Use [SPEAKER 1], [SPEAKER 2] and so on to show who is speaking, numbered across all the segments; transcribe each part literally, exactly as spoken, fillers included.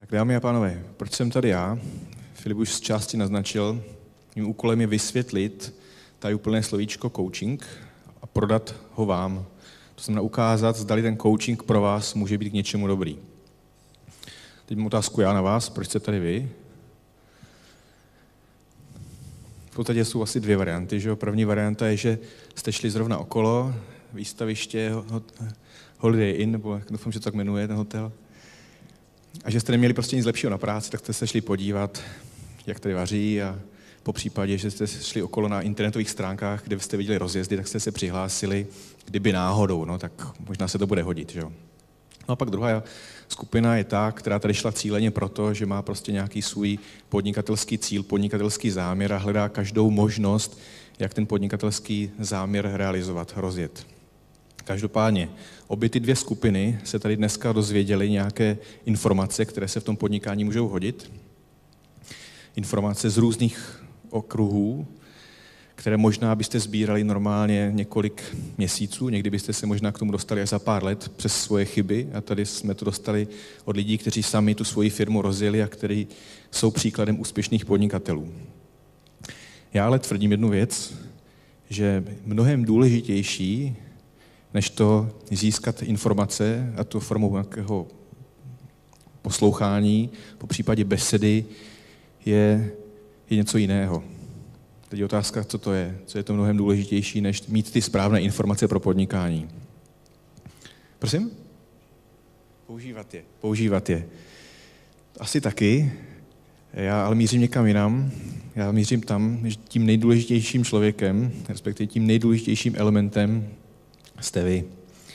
[SPEAKER 1] Tak dámy a pánové, proč jsem tady já? Filip už z části naznačil. Mým úkolem je vysvětlit tady úplné slovíčko coaching a prodat ho vám. To znamená ukázat, zdali ten coaching pro vás může být k něčemu dobrý. Teď mám otázku já na vás, proč jste tady vy? V podstatě jsou asi dvě varianty. Že? První varianta je, že jste šli zrovna okolo, výstaviště Holiday Inn, nebo jak doufám, že to tak jmenuje, ten hotel, a že jste neměli prostě nic lepšího na práci, tak jste se šli podívat, jak tady vaří, a po případě, že jste šli okolo na internetových stránkách, kde jste viděli rozjezdy, tak jste se přihlásili, kdyby náhodou, no, tak možná se to bude hodit. Že? No a pak druhá skupina je ta, která tady šla cíleně proto, že má prostě nějaký svůj podnikatelský cíl, podnikatelský záměr a hledá každou možnost, jak ten podnikatelský záměr realizovat, rozjet. Každopádně, obě ty dvě skupiny se tady dneska dozvěděly nějaké informace, které se v tom podnikání můžou hodit. Informace z různých okruhů, které možná byste sbírali normálně několik měsíců, někdy byste se možná k tomu dostali až za pár let přes svoje chyby, a tady jsme to dostali od lidí, kteří sami tu svoji firmu rozjeli a kteří jsou příkladem úspěšných podnikatelů. Já ale tvrdím jednu věc, že mnohem důležitější, než to získat informace, a to formou nějakého poslouchání, po případě besedy, je, je něco jiného. Teď je otázka, co to je. Co je to mnohem důležitější, než mít ty správné informace pro podnikání. Prosím? Používat je. Používat je. Asi taky. Já ale mířím někam jinam. Já mířím tam, že tím nejdůležitějším člověkem, respektive tím nejdůležitějším elementem jste vy.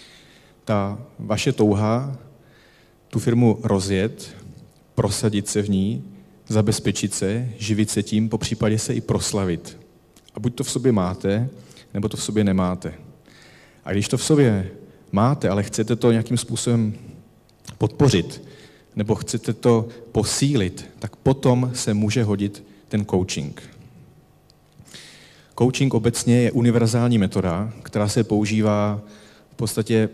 [SPEAKER 1] Ta vaše touha tu firmu rozjet, prosadit se v ní, zabezpečit se, živit se tím, po případě se i proslavit. A buď to v sobě máte, nebo to v sobě nemáte. A když to v sobě máte, ale chcete to nějakým způsobem podpořit, nebo chcete to posílit, tak potom se může hodit ten coaching. Coaching obecně je univerzální metoda, která se používá v podstatě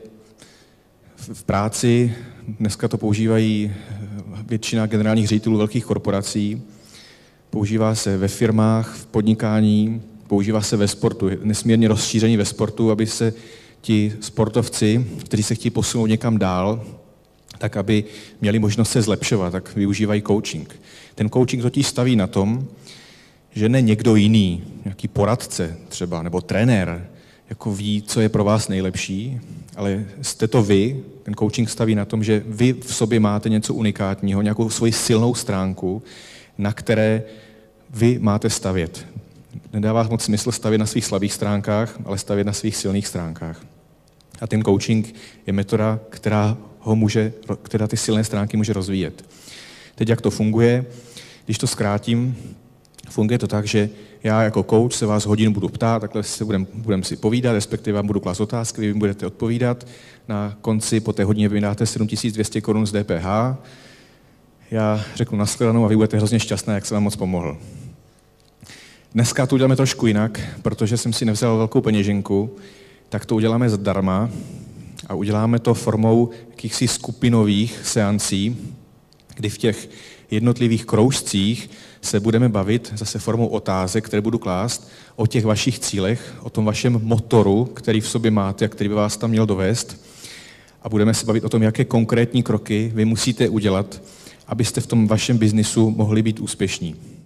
[SPEAKER 1] v práci. Dneska to používají většina generálních ředitelů velkých korporací. Používá se ve firmách, v podnikání, používá se ve sportu. Je nesmírně rozšíření ve sportu, aby se ti sportovci, kteří se chtějí posunout někam dál, tak aby měli možnost se zlepšovat, tak využívají coaching. Ten coaching totiž staví na tom, že ne někdo jiný, nějaký poradce třeba, nebo trenér, jako ví, co je pro vás nejlepší, ale jste to vy. Ten coaching staví na tom, že vy v sobě máte něco unikátního, nějakou svoji silnou stránku, na které vy máte stavět. Nedává moc smysl stavět na svých slabých stránkách, ale stavět na svých silných stránkách. A ten coaching je metoda, která ho může, která ty silné stránky může rozvíjet. Teď jak to funguje? Když to zkrátím, funguje to tak, že já jako coach se vás hodinu budu ptát, takhle se budeme budem si povídat, respektive vám budu klást otázky, vy mi budete odpovídat. Na konci po té hodině vy mi dáte sedm tisíc dvě stě korun z D P H. Já řeknu nashledanou a vy budete hrozně šťastná, jak jsem vám moc pomohl. Dneska to uděláme trošku jinak, protože jsem si nevzal velkou peněženku, tak to uděláme zdarma a uděláme to formou jakýchsi skupinových seancí, kdy v těch jednotlivých kroužcích se budeme bavit zase formou otázek, které budu klást, o těch vašich cílech, o tom vašem motoru, který v sobě máte a který by vás tam měl dovést. A budeme se bavit o tom, jaké konkrétní kroky vy musíte udělat, abyste v tom vašem biznisu mohli být úspěšní.